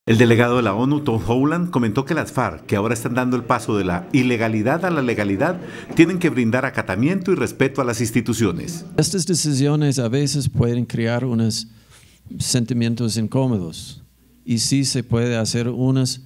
El delegado de la ONU, Todd Howland, comentó que las FARC, que ahora están dando el paso de la ilegalidad a la legalidad, tienen que brindar acatamiento y respeto a las instituciones. Estas decisiones a veces pueden crear unos sentimientos incómodos y sí se puede hacer unos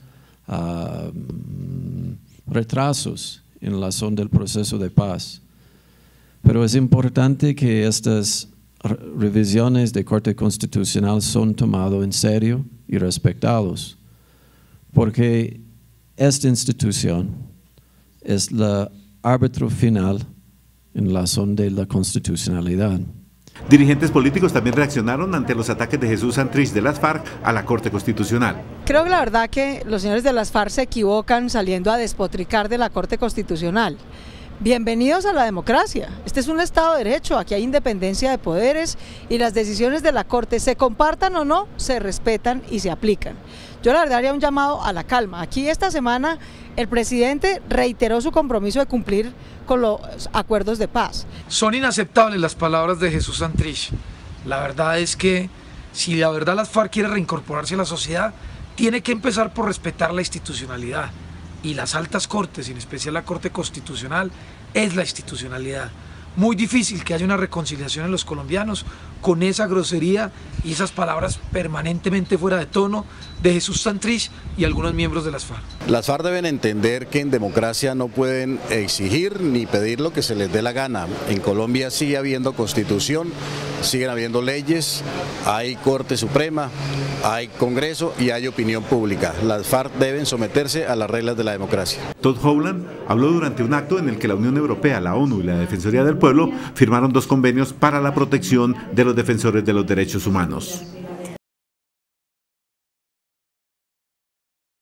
retrasos en la razón del proceso de paz. Pero es importante que estas revisiones de Corte Constitucional son tomadas en serio y respetados, porque esta institución es el árbitro final en la razón de la constitucionalidad. Dirigentes políticos también reaccionaron ante los ataques de Jesús Santrich de las FARC a la Corte Constitucional. Creo que la verdad que los señores de las FARC se equivocan saliendo a despotricar de la Corte Constitucional. Bienvenidos a la democracia. Este es un Estado de Derecho, aquí hay independencia de poderes y las decisiones de la Corte, se compartan o no, se respetan y se aplican. Yo la verdad haría un llamado a la calma. Aquí esta semana el presidente reiteró su compromiso de cumplir con los acuerdos de paz. Son inaceptables las palabras de Jesús Santrich. La verdad es que si la verdad las FARC quiere reincorporarse a la sociedad, tiene que empezar por respetar la institucionalidad. Y las altas cortes, en especial la Corte Constitucional, es la institucionalidad. Muy difícil que haya una reconciliación en los colombianos con esa grosería y esas palabras permanentemente fuera de tono de Jesús Santrich y algunos miembros de las FARC. Las FARC deben entender que en democracia no pueden exigir ni pedir lo que se les dé la gana. En Colombia sigue habiendo constitución, siguen habiendo leyes, hay Corte Suprema, hay Congreso y hay opinión pública. Las FARC deben someterse a las reglas de la democracia. Todd Howland habló durante un acto en el que la Unión Europea, la ONU y la Defensoría del Pueblo firmaron 2 convenios para la protección de los defensores de los derechos humanos.